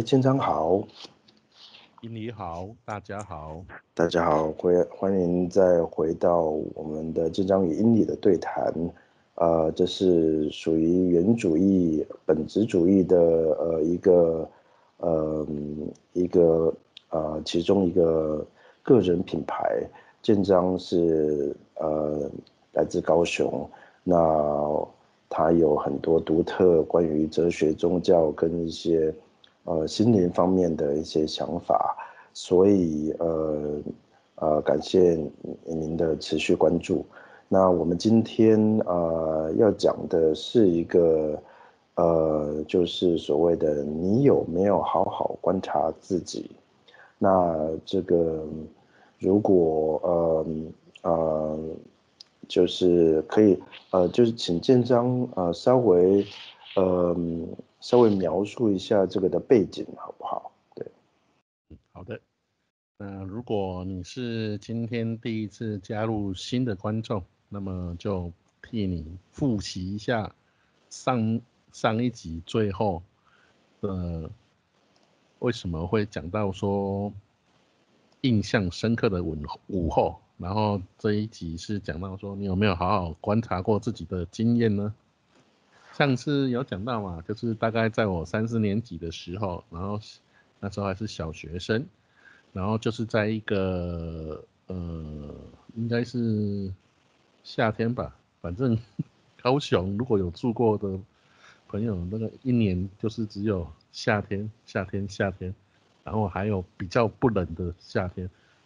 舰长好， 英你好，大家好。 大家好，欢迎再回到我们的舰长与英里的对谈。这是属于原主义、本质主义的一个其中一个个人品牌。舰长是来自高雄，那他有很多独特关于哲学、宗教跟一些心灵方面的一些想法。所以感谢您的持续关注。那我们今天要讲的是一个就是所谓的你有没有好好观察自己？那这个如果就是可以就是请建章呃稍微描述一下这个的背景好不好？对。 好的。那如果你是今天第一次加入新的观众，那么就替你复习一下上一集最后的为什么会讲到说印象深刻的午后，然后这一集是讲到说你有没有好好观察过自己的经验呢？上次有讲到嘛，就是大概在我3、4年级的时候，然后那时候还是小学生，然后就是在一个应该是夏天吧，反正高雄如果有住过的朋友，那个一年就是只有夏天、夏天、夏天，然后还有比较不冷的夏天，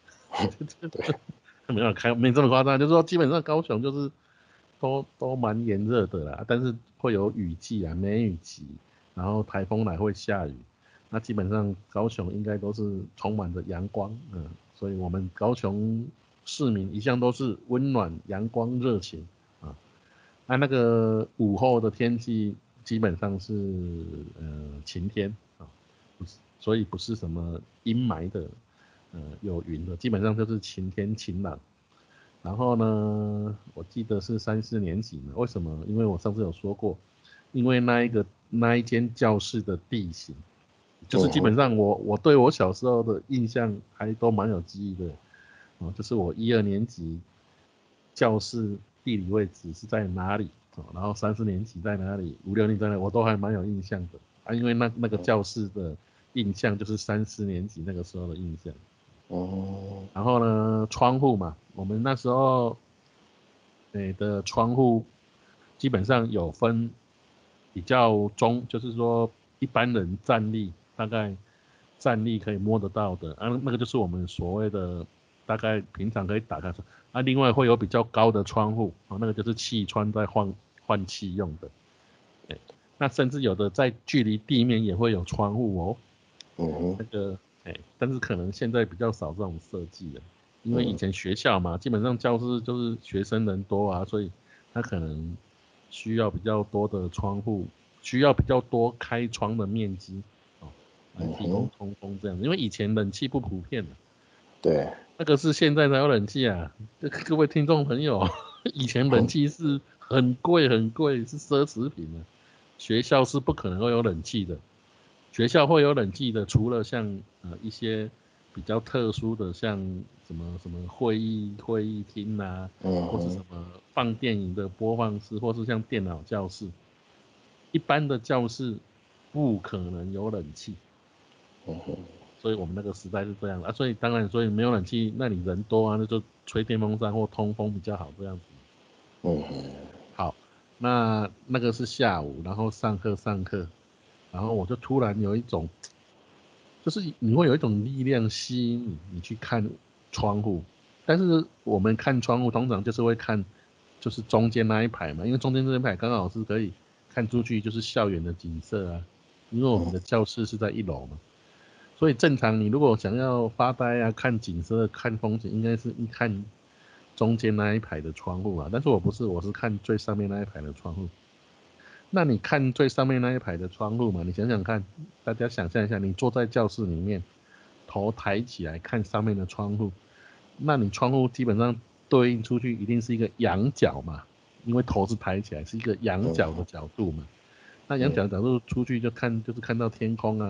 没这么夸张，就是说基本上高雄就是都蛮炎热的啦，但是会有雨季啊，梅雨季，然后台风来会下雨，那基本上高雄应该都是充满着阳光，所以我们高雄市民一向都是温暖、阳光、热情啊。那个午后的天气基本上是晴天啊，所以不是什么阴霾的，有云的，基本上就是晴天晴朗。然后呢，我记得是3、4年级呢，为什么？因为我上次有说过，因为那一间教室的地形，就是基本上我对我小时候的印象还都蛮有记忆的，就是我1、2年级教室地理位置是在哪里，然后3、4年级在哪里，5、6年级在哪里，我都还蛮有印象的啊，因为那个教室的印象就是3、4年级那个时候的印象。然后呢，窗户嘛，我们那时候的窗户基本上有分比较中，就是说一般人站立大概站立可以摸得到的，那个就是我们所谓的大概平常可以打开窗。另外会有比较高的窗户，那个就是气窗在换气用的。那甚至有的在距离地面也会有窗户哦。那个但是可能现在比较少这种设计了，因为以前学校嘛，基本上教室就是学生人多啊，所以他可能需要比较多的窗户，需要比较多开窗的面积来提供通风这样子，因为以前冷气不普遍的。 对。 那个是现在才有冷气啊，各位听众朋友，以前冷气是很贵很贵，是奢侈品的，学校是不可能会有冷气的。学校会有冷气的，除了像一些比较特殊的，像什么什么会议厅啊，或是什么放电影的播放室，或是像电脑教室，一般的教室不可能有冷气。所以我们那个时代是这样的所以当然，所以没有冷气，那你人多啊，那就吹电风扇或通风比较好这样子。好，那个是下午，然后上课，然后我就突然有一种，就是你会有一种力量吸引你去看窗户，但是我们看窗户通常就是会看，就是中间那一排嘛，因为中间这一排刚好是可以看出去就是校园的景色啊，因为我们的教室是在1楼嘛。所以正常，你如果想要发呆啊、看景色、看风景，应该是看中间那一排的窗户啊。但是我不是，我是看最上面那一排的窗户。那你看最上面那一排的窗户嘛？你想想看，大家想象一下，你坐在教室里面，头抬起来看上面的窗户，那你窗户基本上对应出去一定是一个仰角嘛，因为头是抬起来，是一个仰角的角度嘛。那仰角的角度出去就是看到天空啊。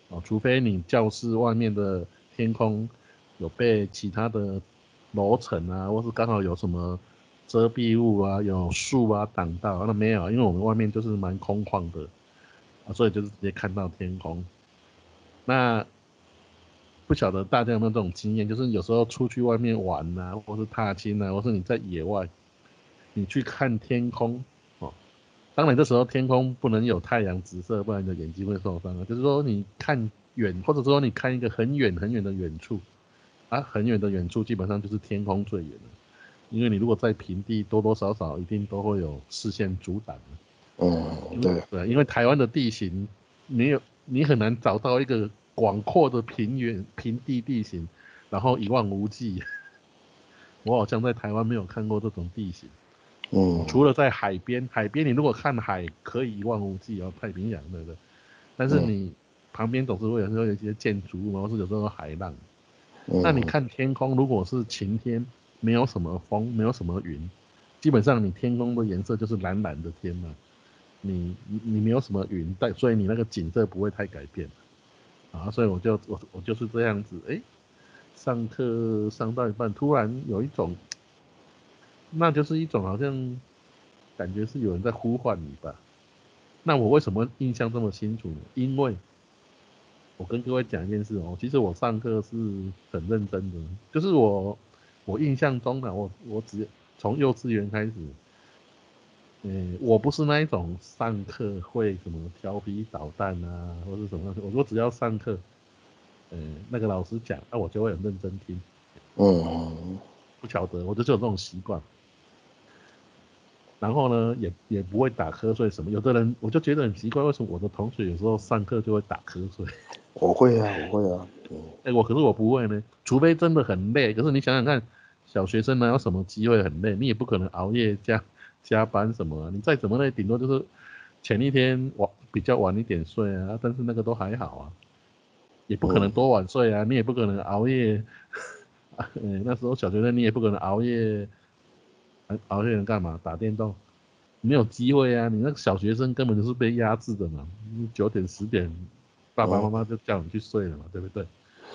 哦，除非你教室外面的天空有被其他的楼层啊，或是刚好有什么遮蔽物啊，有树啊挡到，那没有，因为我们外面就是蛮空旷的啊，所以就是直接看到天空。那不晓得大家有没有这种经验，就是有时候出去外面玩啊，或是踏青啊，或是你在野外，你去看天空哦。当然这时候天空不能有太阳直射，不然你的眼睛会受伤啊。就是说你看远，或者说你看一个很远很远的远处啊，很远的远处基本上就是天空最远的，因为你如果在平地，多多少少一定都会有视线阻挡的。 对， 对，因为台湾的地形，你很难找到一个广阔的平地地形，然后一望无际。我好像在台湾没有看过这种地形。除了在海边，海边你如果看海可以一望无际哦，太平洋对不对？但是你旁边总是会有一些建筑物，或是有时候海浪。那你看天空，如果是晴天，没有什么风，没有什么云，基本上你天空的颜色就是蓝蓝的天嘛。你没有什么云，所以你那个景色不会太改变啊。所以我就是这样子，上课上到一半，突然有一种，那就是一种好像感觉是有人在呼唤你吧。那我为什么印象这么清楚呢？因为我跟各位讲一件事哦，其实我上课是很认真的，就是我印象中的我只从幼稚园开始，我不是那一种上课会什么调皮捣蛋啊，或是什么，我说只要上课，那个老师讲，那我就会很认真听。不晓得，我就有这种习惯。然后呢，也不会打瞌睡什么。有的人我就觉得很奇怪，为什么我的同学有时候上课就会打瞌睡？ 我会啊，我会啊， 可是我不会呢，除非真的很累。可是你想想看，小学生哪有什么机会很累？你也不可能熬夜加班什么啊，你再怎么累，顶多就是前一天比较晚一点睡啊，但是那个都还好啊，也不可能多晚睡啊，你也不可能熬夜。那时候小学生你也不可能熬夜能干嘛？打电动。没有机会啊！你那个小学生根本就是被压制的嘛，9点10点，爸爸妈妈就叫你去睡了嘛，对不对？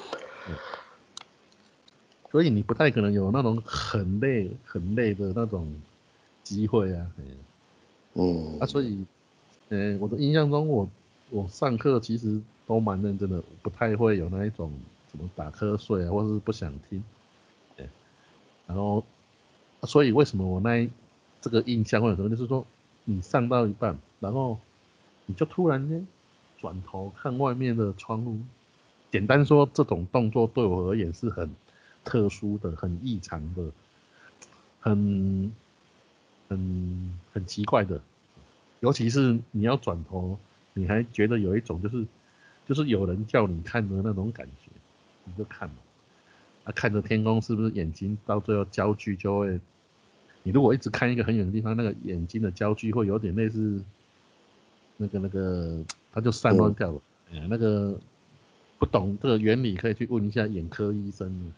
所以你不太可能有那种很累很累的那种机会啊。所以，我的印象中我上课其实都蛮认真的，不太会有那一种什么打瞌睡啊，或是不想听。然后，所以为什么这个印象会有什么？就是说，你上到一半，然后你就突然间转头看外面的窗户。简单说，这种动作对我而言是很特殊的、很异常的、很很奇怪的。尤其是你要转头，你还觉得有一种就是有人叫你看的那种感觉，你就看嘛。看着天空，是不是眼睛到最后焦距就会？你如果一直看一个很远的地方，那个眼睛的焦距会有点类似那个，它就散乱掉了。那个不懂这个原理，可以去问一下眼科医生。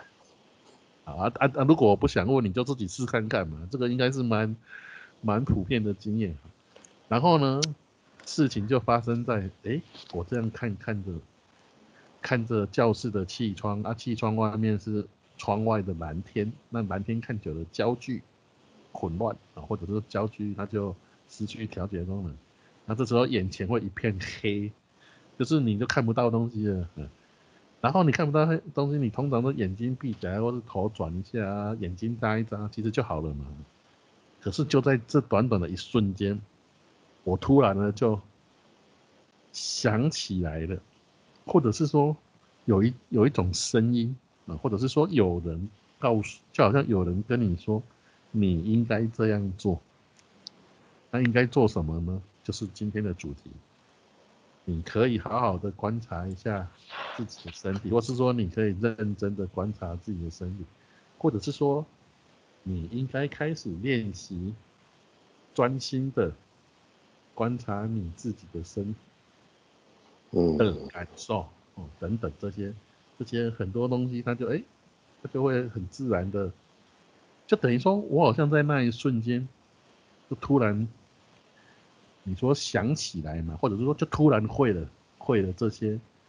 如果我不想问，你就自己试看看嘛。这个应该是蛮普遍的经验。然后呢，事情就发生在，我这样看着教室的气窗啊，气窗外面是窗外的蓝天，那蓝天看久了焦距混乱啊，或者是焦距它就失去调节功能，那这时候眼前会一片黑，就是你就看不到东西了。然后你看不到东西，你通常都眼睛闭起来，或是头转一下啊，眼睛眨一眨，其实就好了嘛。可是就在这短短的一瞬间，我突然呢就想起来了，或者是说有一种声音啊，或者是说有人告诉，就好像有人跟你说，你应该这样做。那应该做什么呢？就是今天的主题。你可以好好的观察一下自己的身体，或是说你可以认真的观察自己的身体，或者是说你应该开始练习专心的观察你自己的身体的感受，等等这些很多东西，它就会很自然的，就等于说我好像在那一瞬间就突然你说想起来嘛，或者是说就突然会了这些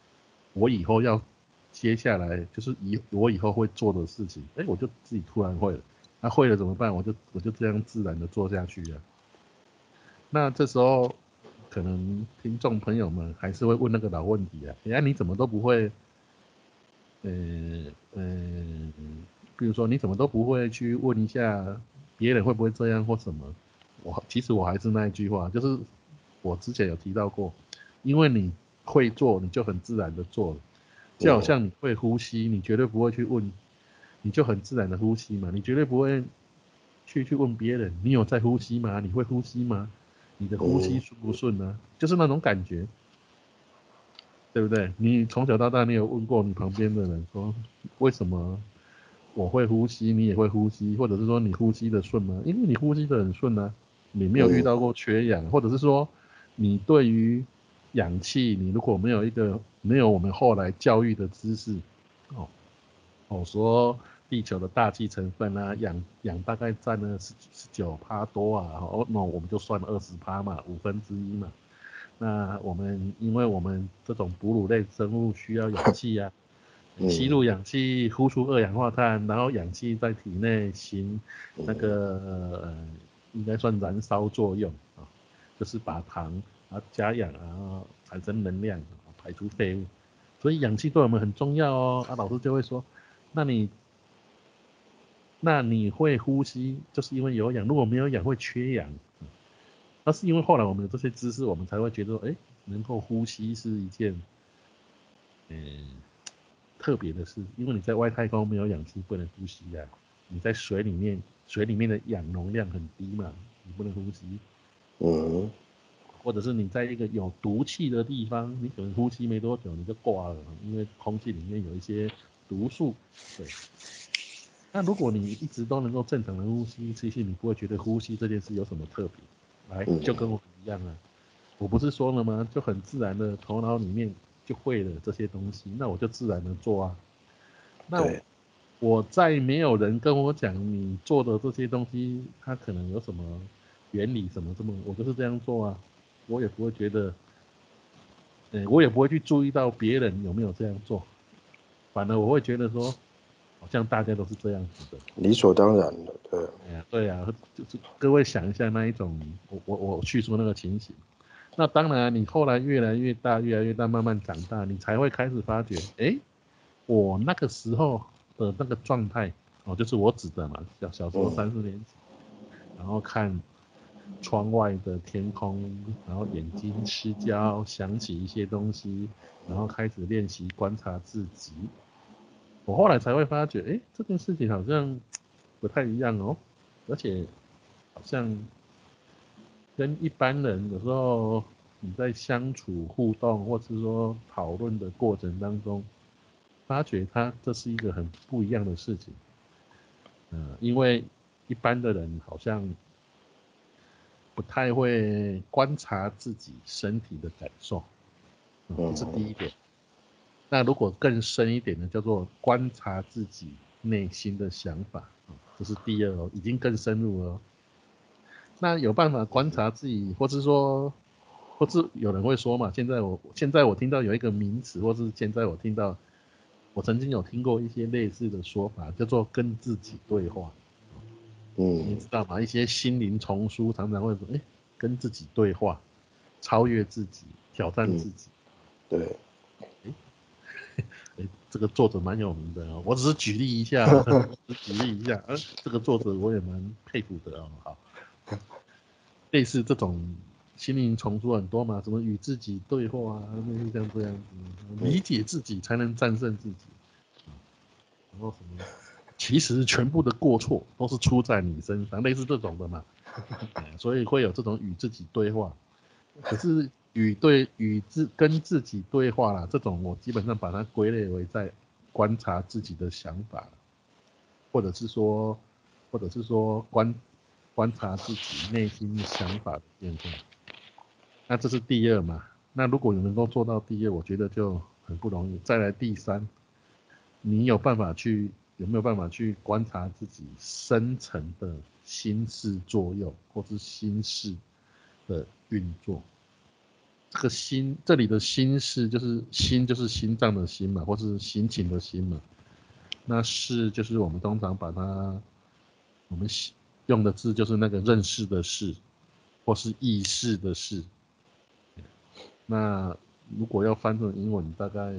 我以后要接下来就是我以后会做的事情，我就自己突然会了。那会了怎么办？我就这样自然的做下去了。那这时候可能听众朋友们还是会问那个老问题啊，你怎么都不会，呃呃，比如说你怎么都不会去问一下别人会不会这样或什么？其实我还是那一句话，就是我之前有提到过，因为你会做，你就很自然的做了，就好像你会呼吸，你绝对不会去问，你就很自然的呼吸嘛，你绝对不会去问别人，你有在呼吸吗？你会呼吸吗？你的呼吸顺不顺呢？就是那种感觉，对不对？你从小到大，你有问过你旁边的人说，为什么我会呼吸，你也会呼吸，或者是说你呼吸的顺吗？因为你呼吸的很顺啊，你没有遇到过缺氧，或者是说你对于氧气，你如果没有我们后来教育的知识，说地球的大气成分啊，氧大概占了19%多啊，那我们就算20%嘛，1/5嘛。那因为我们这种哺乳类生物需要氧气啊，吸入氧气，呼出二氧化碳，然后氧气在体内行那个应该算燃烧作用啊，就是把糖加氧啊，产生能量，排出废物。所以氧气对我们很重要哦。老师就会说，那你会呼吸，就是因为有氧，如果没有氧会缺氧。那是因为后来我们有这些知识，我们才会觉得说，能够呼吸是一件特别的事，因为你在外太空没有氧气不能呼吸啊。你在水里面，水里面的氧容量很低嘛，你不能呼吸。或者是你在一个有毒气的地方，你可能呼吸没多久你就挂了，因为空气里面有一些毒素。对。那如果你一直都能够正常的呼吸，其实你不会觉得呼吸这件事有什么特别。来，就跟我一样啊。我不是说了吗？就很自然的头脑里面就会了这些东西，那我就自然的做啊。那我在没有人跟我讲你做的这些东西，它可能有什么原理什么这么，我就是这样做啊。我也不会觉得，我也不会去注意到别人有没有这样做，反而我会觉得说，好像大家都是这样子的， 理所当然的，对。 对啊，就是各位想一下那一种，我叙述那个情形。那当然，你后来越来越大，越来越大，慢慢长大，你才会开始发觉，我那个时候的那个状态，就是我指的嘛，小时候3、4年级，然后看窗外的天空，然后眼睛失焦，想起一些东西，然后开始练习观察自己。我后来才会发觉，这件事情好像不太一样哦，而且好像跟一般人有时候你在相处互动，或是说讨论的过程当中，发觉这是一个很不一样的事情。因为一般的人好像不太会观察自己身体的感受，这是第一点。那如果更深一点呢，叫做观察自己内心的想法，这是第二哦，已经更深入了。那有办法观察自己，或是说，或是有人会说嘛，现在我听到有一个名词，或是现在我曾经有听过一些类似的说法，叫做跟自己对话。你知道吗？一些心灵丛书常常会说，跟自己对话，超越自己，挑战自己。 对。 这个作者蛮有名的哦，我只是举例一下哦，举例一下，这个作者我也蛮佩服的哦。好，类似这种心灵丛书很多嘛，什么与自己对话啊，类似像这样子，理解自己才能战胜自己，然后什么，其实全部的过错都是出在你身上，类似这种的嘛。所以会有这种与自己对话。可是跟自己对话啦，这种我基本上把它归类为在观察自己的想法，或者是说，观察自己内心的想法的变化。那这是第二嘛？那如果你能够做到第二，我觉得就很不容易。再来第三，你有没有办法去观察自己深层的心事作用，或是心事的运作？ 这个心，这里的心是就是心就是心脏的心嘛，或是心情的心嘛。那是就是我们通常把它我们用的字就是那个认识的识，或是意识的识。那如果要翻成英文，大概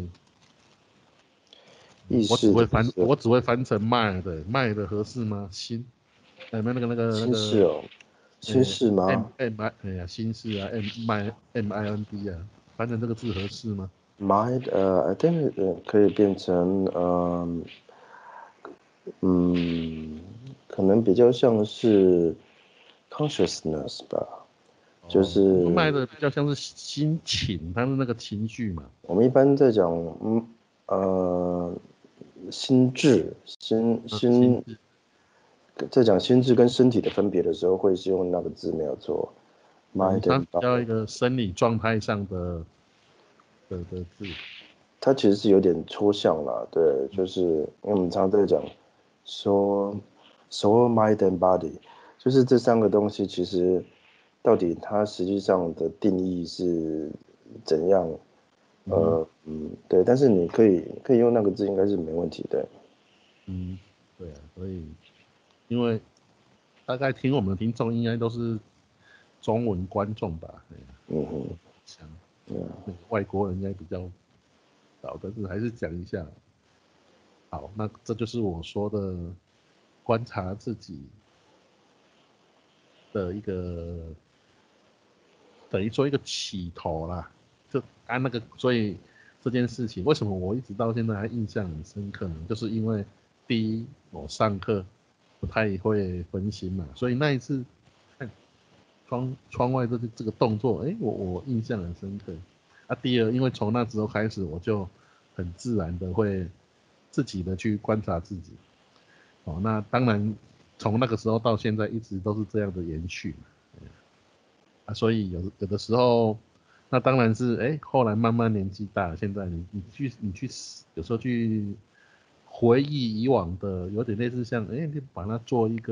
意识的是我只会翻成 mind 合适吗？心，有没有心事哦，心事吗哎呀，心事啊，mind 啊，翻成这个字合适吗？ ？Mind I think 可以变成可能比较像是 consciousness 吧，就哦，因为是 mind 比较像是心情，它是那个情绪嘛。 我们一般在讲呃心智心智， 在讲心智跟身体的分别的时候，会是用那个字没有错，mind 它 and 比较 body。 一个生理状态上的字。 它其实是有点抽象啦，对，就是因为我们常常在讲说 soul, mind and body，就是这三个东西其实到底它实际上的定义是怎样？对，但是你可以用那个字，应该是没问题的。 嗯，对啊，所以因为大概听我们的听众应该都是中文观众吧，对啊， 嗯哼， 像对啊， 那个外国人应该比较少，但是还是讲一下。好，那这就是我说的观察自己的一个等于说一个起头啦。就按那个，所以这件事情为什么我一直到现在还印象很深刻呢？就是因为第一，我上课不太会分心嘛，所以那一次看窗外这个动作，我印象很深刻。啊，第二，因为从那时候开始，我就很自然的会自己的去观察自己。哦，那当然从那个时候到现在一直都是这样的延续嘛。啊，所以有的时候，那当然是后来慢慢年纪大了，现在你去有时候去回忆以往的，有点类似像你把它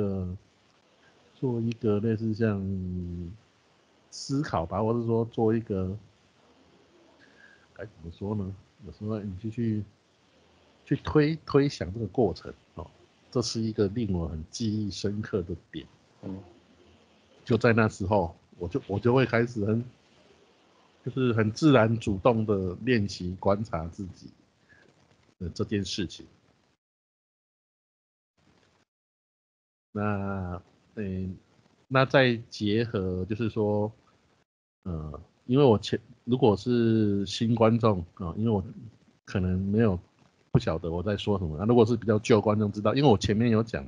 做一个类似像思考吧，或者说做一个该怎么说呢？有时候你就去推想这个过程哦，这是一个令我很记忆深刻的点。 嗯， 就在那时候，我就会开始就是很自然主动的练习观察自己的这件事情。那那再结合就是说，因为如果是新观众因为我可能没有不晓得我在说什么。那如果是比较旧观众知道，因为我前面有讲，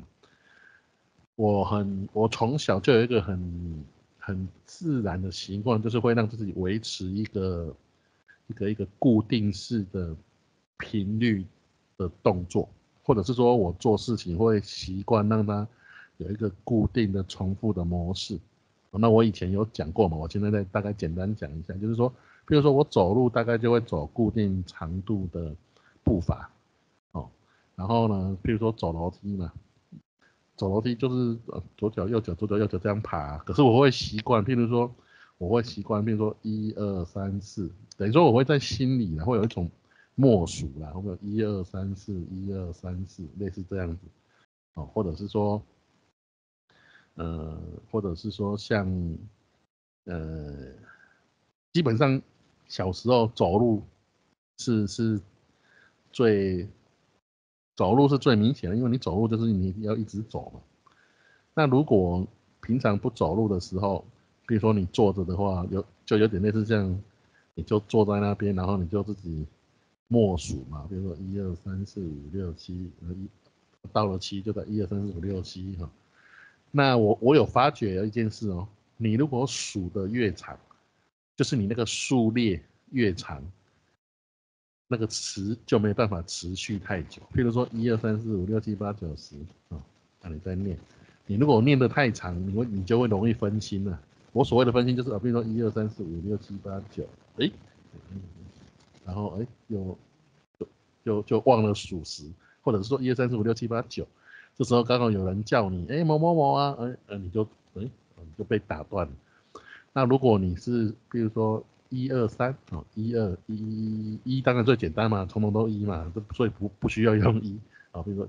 我从小就有一个很自然的习惯，就是会让自己维持一个固定式的频率的动作，或者是说我做事情会习惯让它有一个固定的重复的模式。那我以前有讲过嘛，我现在再大概简单讲一下，就是说，比如说我走路大概就会走固定长度的步伐哦，然后呢，比如说走楼梯嘛，走楼梯就是左脚右脚左脚右脚这样爬，可是我会习惯，譬如说譬如说一二三四，等于说我会在心里呢会有一种默数啦，会有一二三四一二三四类似这样子哦，或者是说呃或者是说像呃基本上小时候是最走路是最明显的，因为你走路就是你要一直走嘛。那如果平常不走路的时候，比如说你坐着的话，就有点类似像，你就坐在那边，然后你就自己默数嘛，比如说一二三四五六七，到了七就在一二三四五六七哈。那我有发觉一件事哦，你如果数的越长，就是你那个数列越长，那个词就没办法持续太久。譬如说一二三四五六七八九十啊，那你再念，你如果念得太长，你就会容易分心了。我所谓的分心就是比如说一二三四五六七八九，哎，然后就忘了数十，或者是说一二三四五六七八九，这时候刚好有人叫你，某某某啊，你就被打断了。那如果你是比如说 123哦，1当然最简单嘛，通通都1嘛，所以不需要用1啊，比如说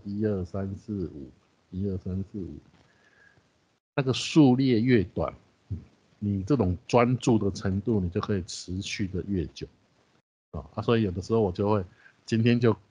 12345，那个数列越短，你这种专注的程度，你就可以持续的越久所以有的时候我就会今天就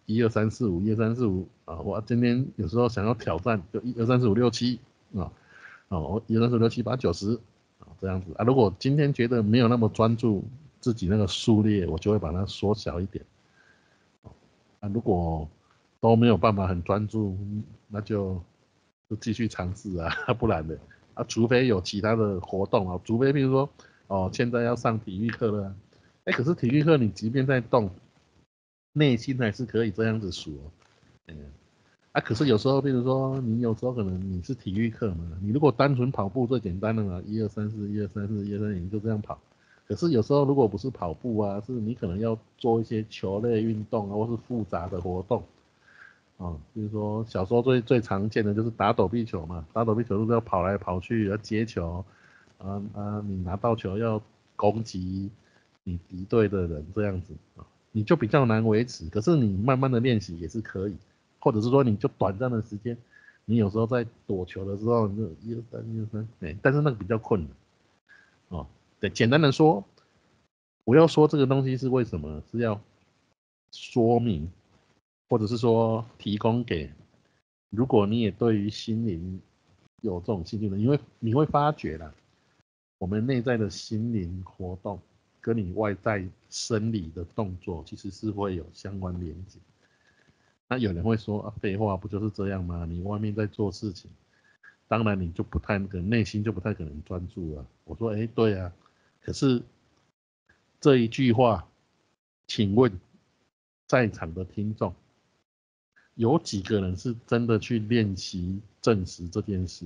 12345啊，我今天有时候想要挑战就1234567我12345678910这样子啊。如果今天觉得没有那么专注自己那个数列，我就会把它缩小一点如果都没有办法很专注，那就继续尝试不然的除非有其他的活动除非比如说现在要上体育课了可是体育课你即便在动，内心还是可以这样子数可是有时候，比如说你有时候可能你是体育课嘛，你如果单纯跑步最简单的嘛，12341234123，你就这样跑。可是有时候如果不是跑步是你可能要做一些球类运动或是复杂的活动比如说小时候最常见的就是打躲避球嘛，打躲避球就是要跑来跑去，要接球你拿到球要攻击你敌对的人这样子你就比较难维持。可是你慢慢的练习也是可以。或者是说你就短暂的时间，你有时候在躲球的时候，你就123，但是那个比较困难对，简单的说，我要说这个东西是为什么，是要说明，或者是说提供给，如果你也对于心灵有这种兴趣的，因为你会发觉啦，我们内在的心灵活动跟你外在生理的动作其实是会有相关连接。那有人会说废话不就是这样吗？你外面在做事情，当然你就不太内心就不太可能专注了。我说对啊，可是这一句话，请问在场的听众，有几个人是真的去练习证实这件事？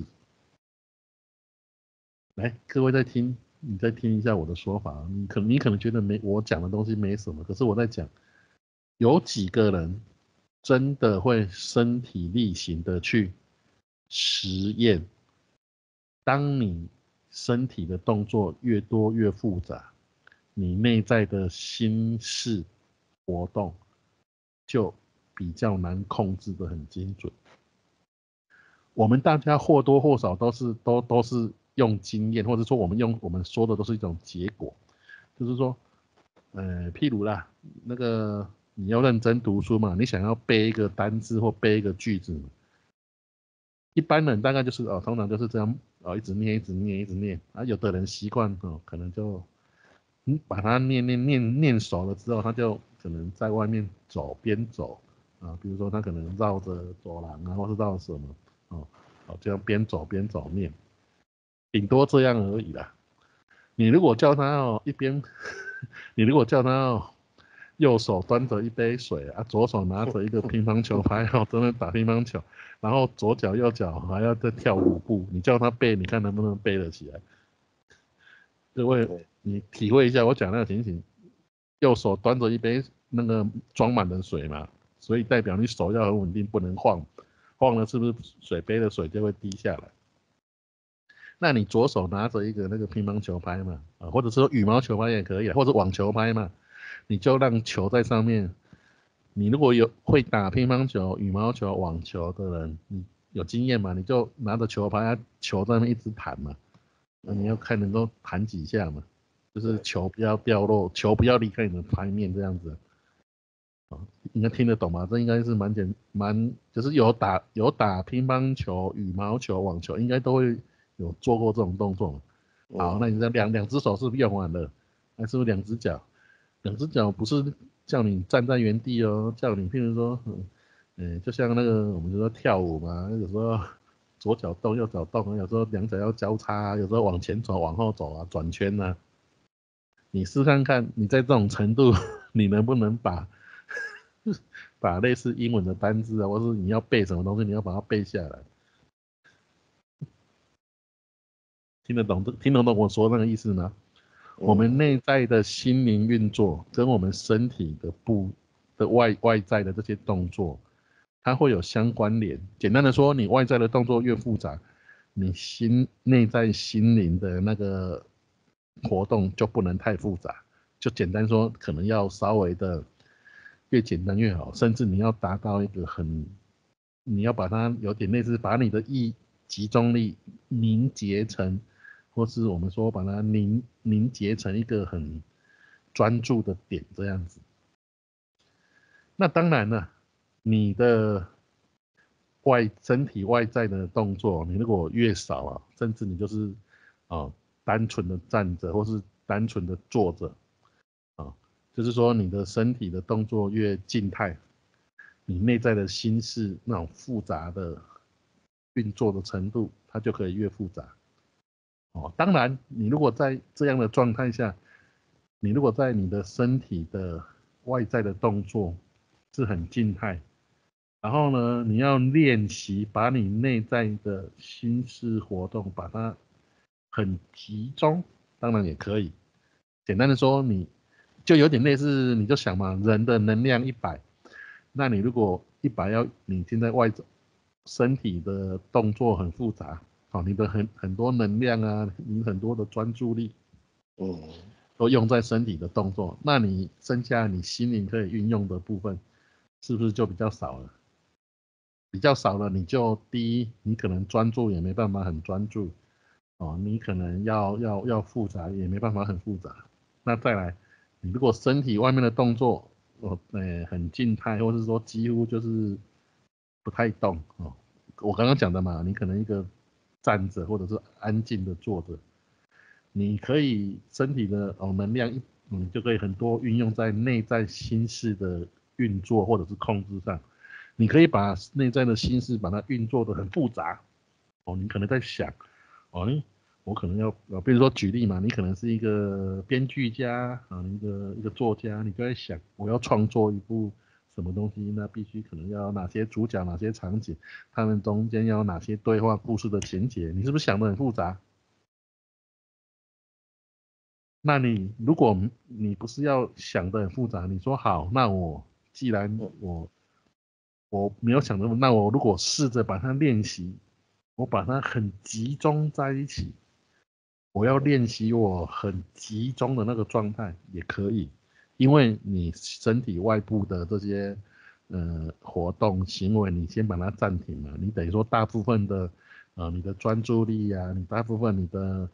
来，各位在听，你再听一下我的说法，你可能觉得我讲的东西没什么，可是我在讲，有几个人真的会身体力行的去实验。当你身体的动作越多越复杂，你内在的心事活动就比较难控制的很精准。我们大家或多或少都是用经验，或者说我们说的都是一种结果，就是说，譬如啦，那个你要认真读书嘛，你想要背一个单字或背一个句子嘛，一般人大概就是通常就是这样一直念一直念一直念有的人习惯可能就把它念熟了之后，他就可能在外面边走比如说他可能绕着走廊或是绕什么这样边走边念，顶多这样而已啦。你如果叫他一边，你如果叫他右手端着一杯水左手拿着一个乒乓球拍在那打乒乓球，然后左脚右脚还要再跳舞步，你叫他背，你看能不能背得起来？各位，你体会一下我讲那个情形，右手端着一杯那个装满了水嘛，所以代表你手要很稳定，不能晃，晃了是不是水杯的水就会滴下来？那你左手拿着一个那个乒乓球拍嘛，或者说羽毛球拍也可以，或者网球拍嘛，你就让球在上面。你如果有会打乒乓球、羽毛球、网球的人，你有经验嘛？你就拿着球拍，球在那边一直弹嘛。那你要看能够弹几下嘛，就是球不要掉落，球不要离开你的拍面这样子。应该听得懂吧？这应该是就是有打乒乓球、羽毛球、网球，应该都会有做过这种动作。好，那你这两只手是不是用完了？还是不是两只脚？两只脚不是叫你站在原地叫你譬如说，就像那个我们就说跳舞嘛，有时候左脚动右脚动，有时候两脚要交叉，有时候往前走往后走转圈你试看看，你在这种程度，你能不能把类似英文的单字或是你要背什么东西，你要把它背下来？听得懂我说那个意思吗？我们内在的心灵运作跟我们身体的外在的这些动作，它会有相关联。简单的说，你外在的动作越复杂，你内在心灵的那个活动就不能太复杂， 就简单说，可能要稍微的越简单越好，甚至你要达到一个你要把它有点类似把你的集中力凝结成，或是我们说把它凝结成一个很专注的点这样子。那当然了，你的身体外在的动作，你如果越少啊，甚至你就是单纯的站着，或是单纯的坐着啊，就是说你的身体的动作越静态，你内在的心事那种复杂的运作的程度，它就可以越复杂。当然，你如果在这样的状态下，你如果在你的身体的外在的动作是很静态，然后呢，你要练习把你内在的心事活动把它很集中，当然也可以。简单的说，你就有点类似，你就想嘛，人的能量100，那你如果100你现在身体的动作很复杂，你的很多能量啊，你很多的专注力，都用在身体的动作，那你剩下你心灵可以运用的部分，是不是就比较少了？比较少了，你就第一，你可能专注也没办法很专注，你可能要复杂也没办法很复杂。那再来，你如果身体外面的动作，很静态，或是说几乎就是不太动我刚刚讲的嘛，你可能一个站着或者是安静的坐着，你可以身体的能量你就可以很多运用在内在心事的运作或者是控制上。你可以把内在的心事把它运作的很复杂你可能在想我可能要比如说举例嘛，你可能是一个编剧家一个作家，你就在想我要创作一部什么东西，那必须可能要哪些主角哪些场景，他们中间要哪些对话故事的情节，你是不是想的很复杂？那你如果你不是要想的很复杂，你说好，那既然我没有想的，那我如果试着把它练习，我把它很集中在一起，我要练习我很集中的那个状态也可以，因为你身体外部的这些活动行为，你先把它暂停了，你等于说大部分的你的专注力啊，你大部分你的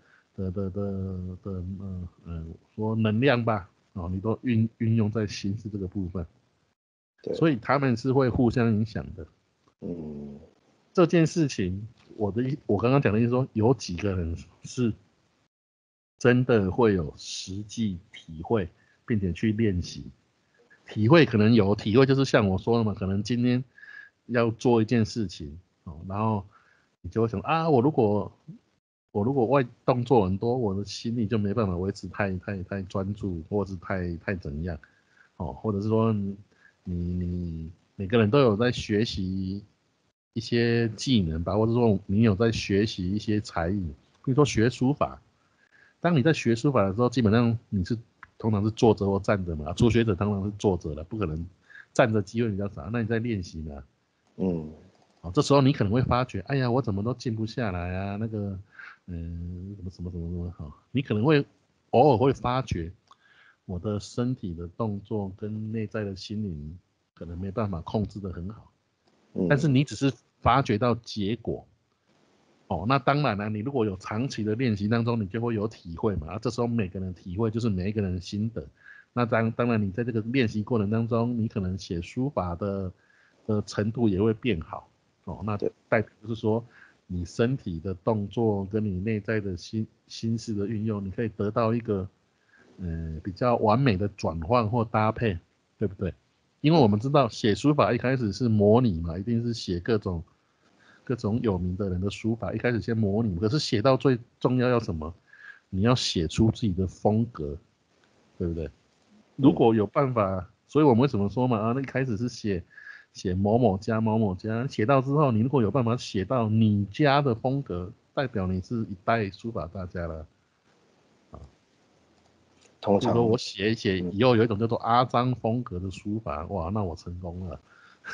说能量吧，你都运用在心思这个部分，所以他们是会互相影响的。这件事情，我刚刚讲的意思说，有几个人是真的会有实际体会，并且去练习。体会可能有，体会就是像我说的嘛，可能今天要做一件事情然后你就会想啊，我如果动作很多，我的心力就没办法维持太专注，或者是太怎样或者是说你每个人都有在学习一些技能吧，或者说你有在学习一些才艺，比如说学书法。当你在学书法的时候，基本上通常是坐着或站着嘛，初学者通常是坐着的，不可能站着机会比较少。那你在练习呢？这时候你可能会发觉，哎呀，我怎么都静不下来啊，那个什么你可能会偶尔会发觉，我的身体的动作跟内在的心灵可能没办法控制得很好，但是你只是发觉到结果那当然了，你如果有长期的练习当中，你就会有体会嘛。这时候每个人的体会就是每一个人的心得。那当然，你在这个练习过程当中，你可能写书法的程度也会变好那代表就是说，你身体的动作跟你内在的心事的运用，你可以得到一个比较完美的转换或搭配，对不对？因为我们知道写书法一开始是模拟嘛，一定是写各种有名的人的书法，一开始先模拟，可是写到最重要什么？你要写出自己的风格，对不对？如果有办法，所以我们为什么说嘛那一开始是写某某家某某家，写到之后，你如果有办法写到你家的风格，代表你是一代书法大家了比如说我写一写，以后有一种叫做阿张风格的书法，哇，那我成功了。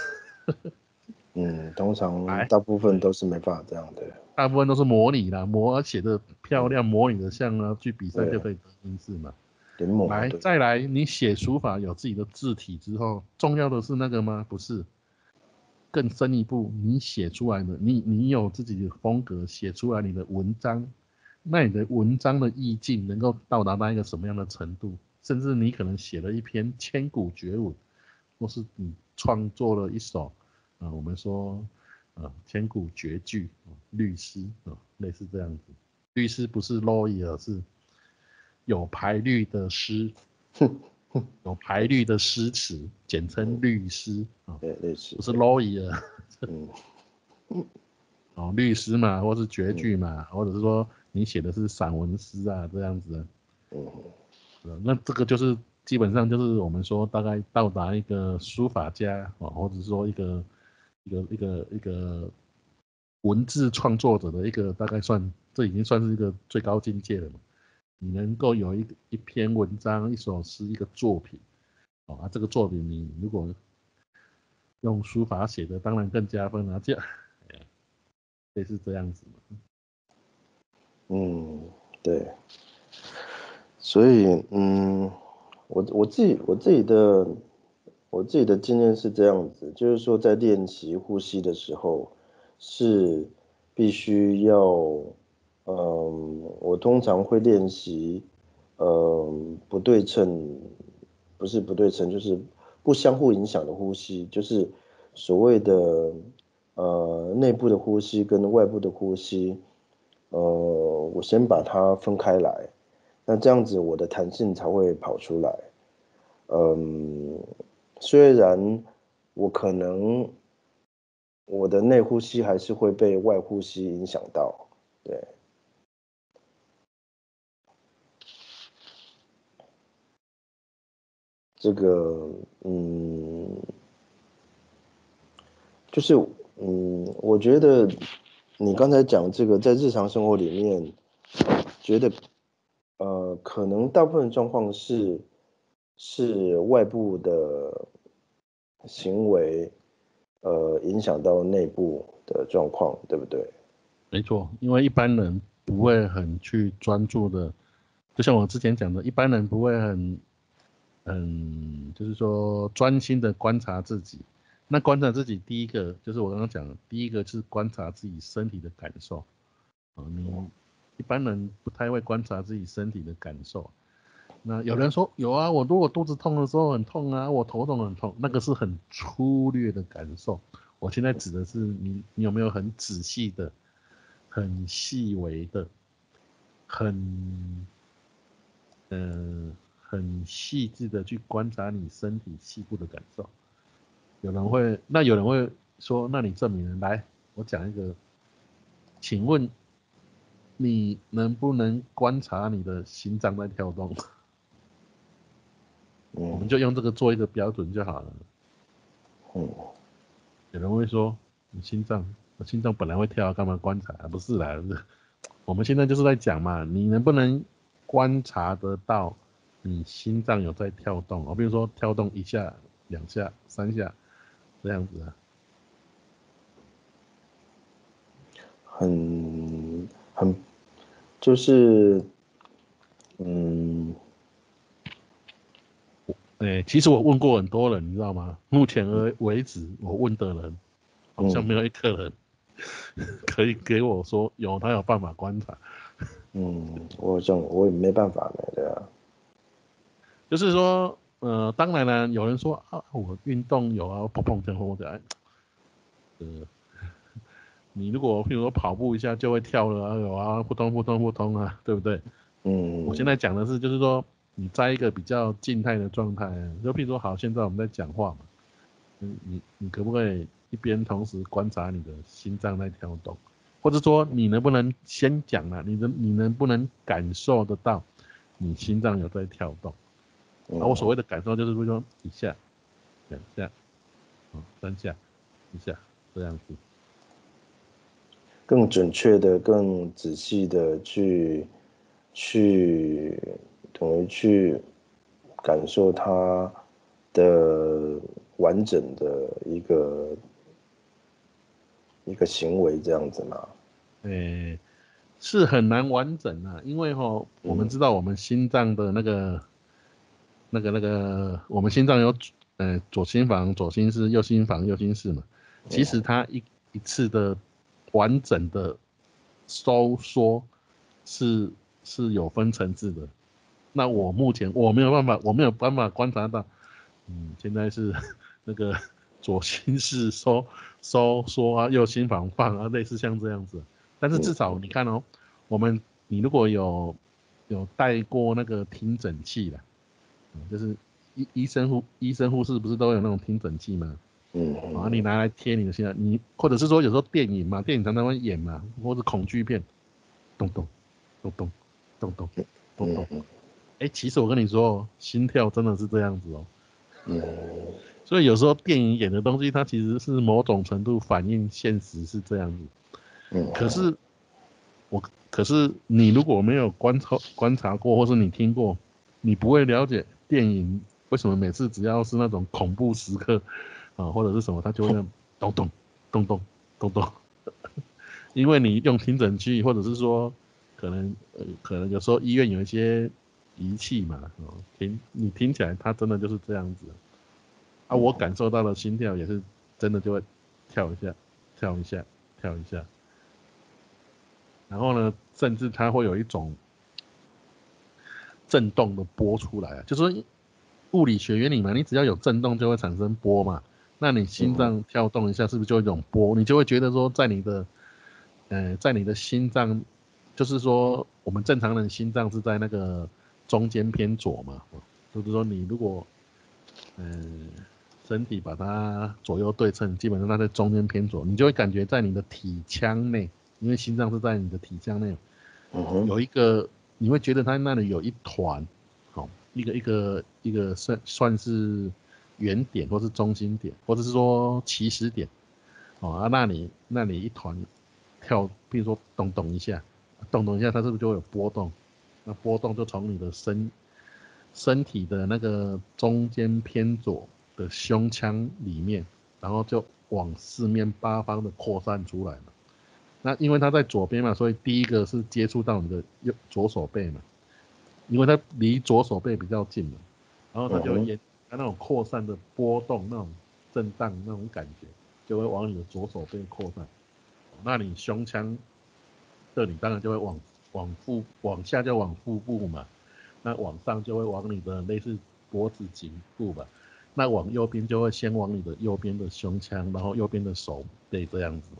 通常大部分都是没办法这样的。 大部分都是模拟啦，写的漂亮，模拟的像去比赛就可以得名次嘛。 临摹， 来， 对， 再来，你写书法有自己的字体之后，重要的是那个吗？不是，更深一步，你写出来的，你有自己的风格，写出来你的文章，那你的文章的意境能够到达到一个什么样的程度？甚至你可能写了一篇千古绝文，或是你创作了一首，我们说，千古绝句，律诗，类似这样子。律诗不是 lawyer，是有排律的诗，有排律的诗词，简称律诗啊， 对，类似， 不是对， lawyer 嗯哦，律诗嘛，或是绝句嗯嘛，或者是说你写的是散文诗啊这样子的， 嗯那这个就是基本上就是我们说大概到达一个书法家或者是说一个文字创作者的一个大概算，这已经算是一个最高境界了嘛。你能够有一篇文章、一首诗、一个作品，这个作品你如果用书法写的，当然更加分了，类似这样子嘛。 嗯，对，所以我自己的经验是这样子，就是说在练习呼吸的时候，是必须要，我通常会练习，不对称，不是不对称，就是不相互影响的呼吸，就是所谓的内部的呼吸跟外部的呼吸，我先把它分开来，那这样子我的弹性才会跑出来。嗯，虽然我可能我的内呼吸还是会被外呼吸影响到，对，这个就是我觉得你刚才讲这个在日常生活里面，觉得可能大部分状况是外部的行为影响到内部的状况，对不对？ 没错，因为一般人不会很去专注的，就像我之前讲的，一般人不会就是说专心的观察自己。那观察自己，第一个就是我刚刚讲的，第一个是观察自己身体的感受。你一般人不太会观察自己身体的感受。那有人说有啊，我如果肚子痛的时候很痛啊，我头痛很痛，那个是很粗略的感受。我现在指的是你有没有很仔细的、很细微的、很很细致的去观察你身体细部的感受。有人会说，那你证明了来，我讲一个，请问你能不能观察你的心脏在跳动？我们嗯就用这个做一个标准就好了。 嗯有人会说，我心脏本来会跳，干嘛观察？不是啦，我们现在就是在讲嘛，你能不能观察得到你心脏有在跳动？比如说跳动一下、两下、三下这样子啊。 很就是嗯其实我问过很多人，你知道吗？目前为止，我问的人好像嗯没有一个人可以给我说他有办法观察。 我好像我也没办法呢，对啊， 就是说，当然了，有人说啊，我运动有啊，碰碰碰碰的，呃，你如果譬如说跑步一下就会跳了啊，有啊，扑通扑通扑通啊，对不对？我现嗯在讲的是，就是说你在一个比较静态的状态，就譬如说，好，现在我们在讲话嘛，你可不可以一边同时观察你的心脏在跳动，或者说你能不能先讲啊，你能不能感受得到你心脏有在跳动？我所谓的感受就是说一下、两下、三下、一下这样子。 更准确的、更仔细的去等于去感受它的完整的一个行为，这样子嘛。 是很难完整啊，因为我们知道我们心脏的那个我们心脏有左心房、左心室、右心房、右心室嘛。其实它一次的完整的收缩是有分层次的。那目前我没有办法观察到，现在是那个左心室收缩啊，右心房放啊，类似像这样子。但是至少你看哦，你如果有带过那个听诊器的，就是医生护士不是都有那种听诊器吗？你拿来贴你的心脏，或者是说有时候电影常常会演嘛，或者恐惧片，咚咚咚咚咚咚咚咚。其实我跟你说，心跳真的是这样子哦。所以有时候电影演的东西，它其实是某种程度反映现实是这样子。可是你如果没有观察过，或是你听过，你不会了解电影为什么每次只要是那种恐怖时刻或者是什么，它就会咚咚咚咚咚咚。因为你用听诊器，或者是说可能有时候医院有一些仪器嘛，你听起来它真的就是这样子我感受到的心跳也是真的就会跳一下跳一下跳一下，然后呢甚至它会有一种震动的波出来就是说物理学原理嘛，你只要有震动就会产生波嘛，那你心脏跳动一下是不是就有一种波，你就会觉得说在你的心脏，就是说我们正常人心脏是在那个中间偏左嘛，就是说你如果身体把它左右对称，基本上它在中间偏左，你就会感觉在你的体腔内，因为心脏是在你的体腔内，有一个你会觉得它那里有一团，一个算是原点或是中心点，或者是说起始点，那里一团跳，比如说咚咚一下，咚咚一下，它是不是就会有波动？那波动就从你的身体的那个中间偏左的胸腔里面，然后就往四面八方的扩散出来了。那因为它在左边嘛，所以第一个是接触到你的左手背嘛，因为它离左手背比较近嘛，然后它就它那种扩散的波动，那种震荡那种感觉，就会往你的左手背扩散。那你胸腔这里当然就会往下就往腹部嘛，那往上就会往你的类似脖子颈部吧，那往右边就会先往你的右边的胸腔，然后右边的手背这样子。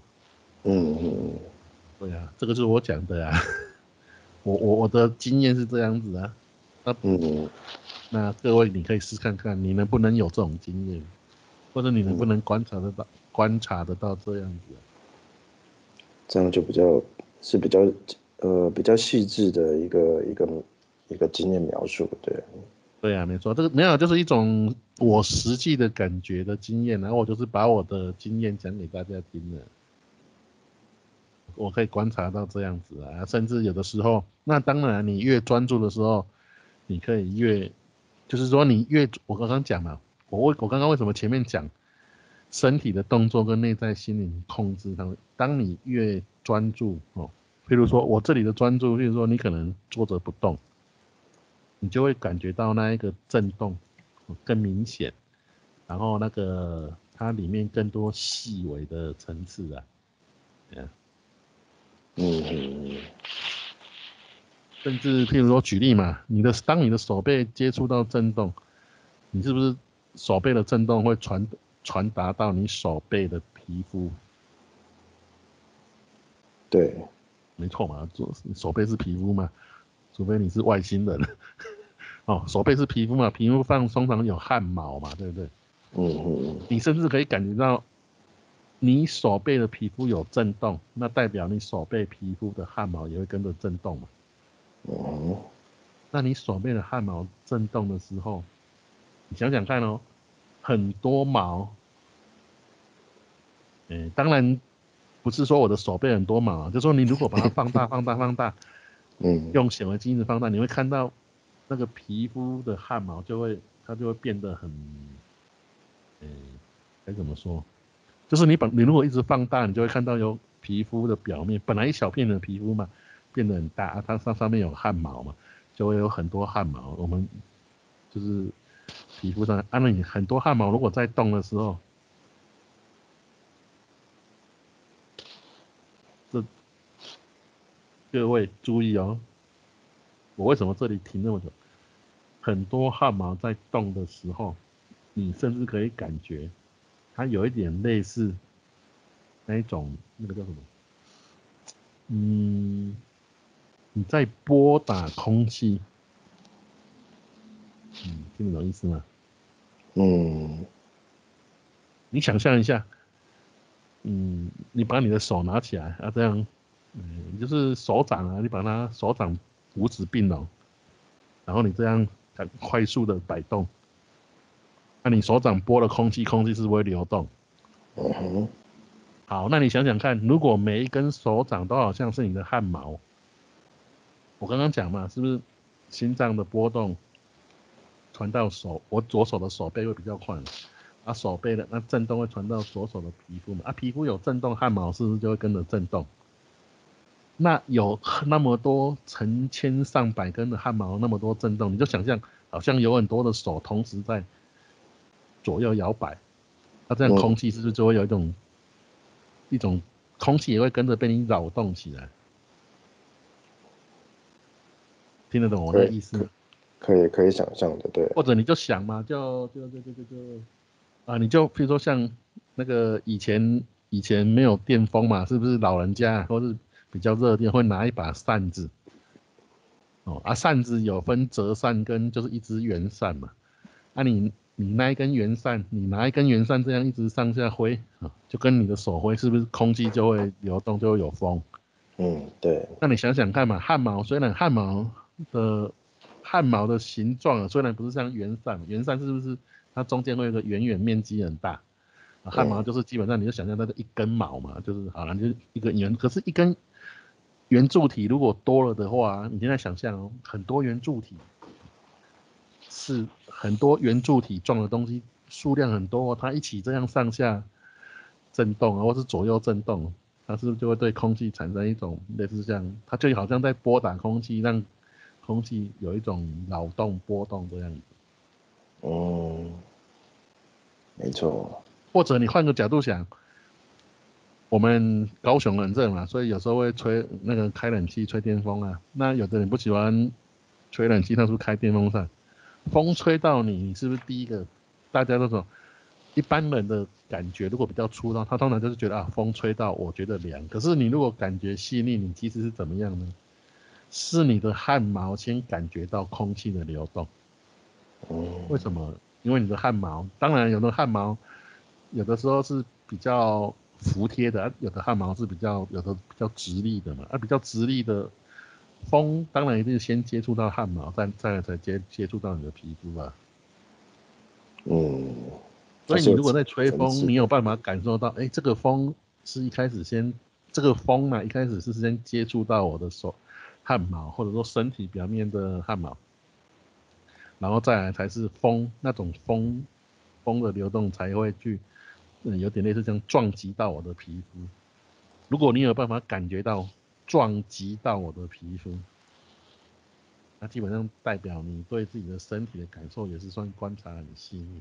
对啊，这个就是我讲的啊，我的经验是这样子啊。那各位你可以试看看，你能不能有这种经验，或者你能不能观察得到这样子。 这样就比较细致的一个经验描述，对。 对啊，没错，这个没有，就是一种我实际的感觉的经验，然后我就是把我的经验讲给大家听的。我可以观察到这样子啊，甚至有的时候，那当然你越专注的时候，你可以就是说我刚刚讲嘛，我刚刚为什么前面讲身体的动作跟内在心灵控制它，当你越专注譬如说我这里的专注，譬如说你可能坐着不动，你就会感觉到那一个震动更明显，然后它里面更多细微的层次啊。甚至譬如说举例嘛，当你的手背接触到震动，你是不是手背的震动会传达到你手背的皮肤？ 对， 没错嘛，手背是皮肤嘛，除非你是外星人。手背是皮肤嘛，皮肤上通常有汗毛嘛，对不对？你甚至可以感觉到你手背的皮肤有震动，那代表你手背皮肤的汗毛也会跟着震动嘛。那你手背的汗毛震动的时候，你想想看哦，很多毛，当然不是说我的手背很多毛，就是说你如果把它放大，用显微镜一直放大，你会看到那个皮肤的汗毛它就会变得很，该怎么说？就是你如果一直放大，你就会看到有皮肤的表面，本来一小片的皮肤嘛，变得很大，它上面有汗毛嘛，就会有很多汗毛。我们就是皮肤上。那你很多汗毛如果在动的时候，这各位注意哦，我为什么这里停那么久？很多汗毛在动的时候，你甚至可以感觉它有一点类似那一种那个叫什么？你在拨打空气，听得懂意思吗？你想象一下，你把你的手拿起来啊，这样，你就是手掌啊，你把它手掌五指并拢，然后你这样很快速的摆动，那你手掌拨了空气，空气是不是会流动？好，那你想想看，如果每一根手掌都好像是你的汗毛，我刚刚讲嘛，是不是心脏的波动传到手，我左手的手背会比较快嘛？啊，手背的那震动会传到左手的皮肤嘛？啊，皮肤有震动，汗毛是不是就会跟着震动？那有那么多成千上百根的汗毛，那么多震动，你就想象好像有很多的手同时在左右摇摆，那这样空气是不是就会有一种空气也会跟着被你扰动起来？听得懂我那意思吗？ 可以想象的，对。 或者你就想嘛，你就比如说像那个以前没有电风嘛，是不是老人家或是比较热电会拿一把扇子？扇子有分折扇跟就是一支圆扇嘛。你那一根圆扇，你拿一根圆扇这样一直上下挥就跟你的手挥，是不是空气就会流动，就会有风？ 对。 那你想想看嘛，虽然汗毛的形状虽然不是像圆扇，圆扇是不是它中间会有一个圆面积很大？汗毛就是基本上你就想象那个一根毛嘛，就是好了，就是一个圆，可是一根圆柱体如果多了的话，你现在想象很多圆柱体状的东西，数量很多它一起这样上下震动或是左右震动，它是不是就会对空气产生一种类似像，它就好像在拨打空气，让空气有一种扰动波动这样子。 没错。 或者你换个角度想，我们高雄很热嘛，所以有时候会开冷气、吹电风啊。那有的人不喜欢吹冷气，他是不是开电风扇？风吹到你，你是不是第一个？大家都说，一般人的感觉如果比较粗糙，他通常就是觉得风吹到我觉得凉。可是你如果感觉细腻，你其实是怎么样呢？是你的汗毛先感觉到空气的流动。为什么？因为你的汗毛，当然有的汗毛，有的时候是比较服帖的，有的汗毛是有的比较直立的嘛。比较直立的风，当然一定是先接触到汗毛，再来才接触到你的皮肤啊。所以你如果在吹风，你有办法感受到，这个风是一开始这个风呢，一开始是先接触到我的汗毛，或者说身体表面的汗毛。然后再来才是那种风的流动才会去，有点类似这样撞击到我的皮肤。如果你有办法感觉到撞击到我的皮肤，那基本上代表你对自己的身体的感受也是算观察很细腻。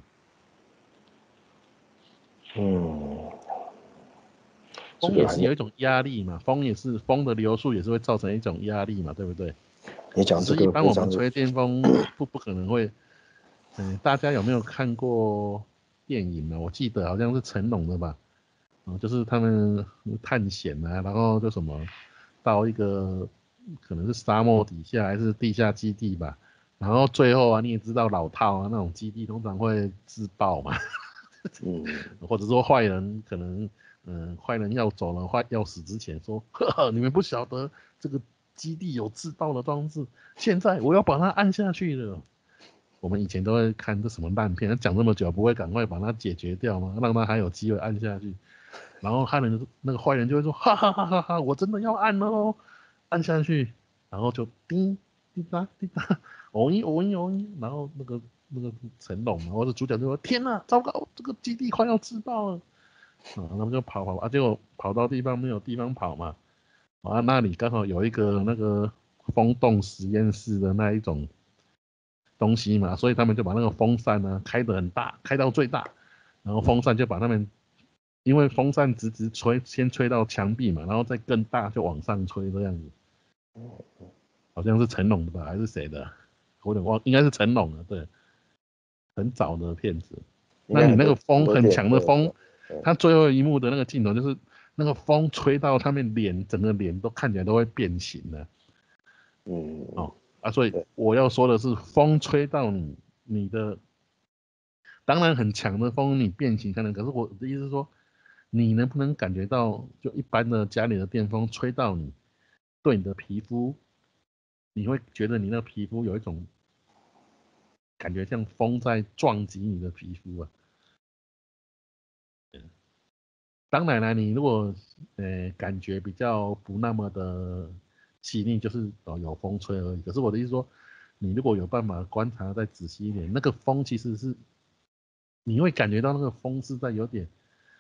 风也是有一种压力嘛，风的流速也是会造成一种压力嘛，对不对？ 你讲这只是一般我个非常的， 们吹电风不可能会，大家有没有看过电影呢？我记得好像是成龙的吧，就是他们探险啊，然后就什么到一个可能是沙漠底下还是地下基地吧，然后最后你也知道老套那种基地通常会自爆嘛，或者说坏人可能坏人要走了，要死之前说，呵呵，你们不晓得这个基地有自爆的装置，现在我要把它按下去了。我们以前都会看这什么烂片，讲这么久，不会赶快把它解决掉吗？让他还有机会按下去。然后那个坏人就会说，哈哈哈哈哈，我真的要按了哦，按下去，然后就叮滴答滴答，哦一哦一哦一，然后那个成龙嘛，或者主角就说，天哪，糟糕，这个基地快要自爆了。他们就跑结果跑到地方没有地方跑嘛，那里刚好有一个那个风洞实验室的那一种东西嘛，所以他们就把那个风扇呢开得很大，开到最大，然后风扇就把他们，因为风扇直吹，先吹到墙壁嘛，然后再更大就往上吹这样子。好像是成龙的吧，还是谁的？我有点忘，应该是成龙的，对，很早的片子。那你那个风很强的风，他最后一幕的那个镜头就是那个风吹到他们脸，整个脸都看起来都会变形了。所以我要说的是，风吹到你的，当然很强的风你变形可能，可是我的意思是说，你能不能感觉到，就一般的家里的电风吹到你，对你的皮肤，你会觉得你那个皮肤有一种感觉像风在撞击你的皮肤啊。当然了，你如果感觉比较不那么的细腻，就是有风吹而已。可是我的意思说，你如果有办法观察再仔细一点，那个风其实是你会感觉到那个风是在有点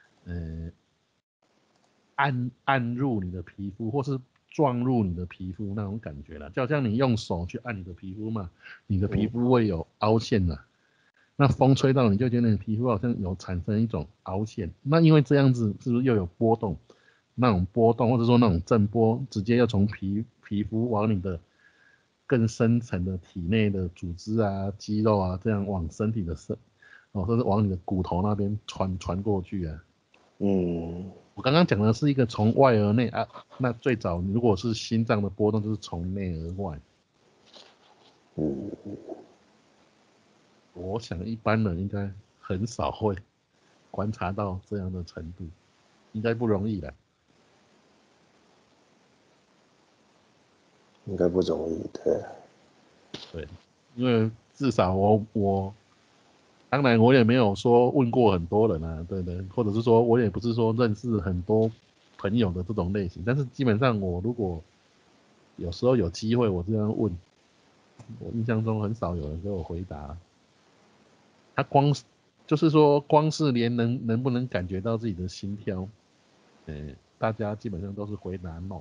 按入你的皮肤，或是撞入你的皮肤那种感觉啦，就好像你用手去按你的皮肤嘛，你的皮肤会有凹陷的。那风吹到你就觉得你皮肤好像有产生一种凹陷，那因为这样子是不是又有波动？那种波动或者说那种震波，直接要从皮肤往你的更深层的体内的组织啊、肌肉啊，这样往身体的甚至往你的骨头那边传过去啊。我刚刚讲的是一个从外而内啊，那最早如果是心脏的波动，就是从内而外。我想一般人应该很少会观察到这样的程度，应该不容易的。 应该不容易， 对，因为至少我当然我也没有说问过很多人啊，对对，或者是说我也不是说认识很多朋友的这种类型，但是基本上我如果有时候有机会我这样问，我印象中很少有人给我回答。他就是说光是连能不能感觉到自己的心跳，大家基本上都是回答 no。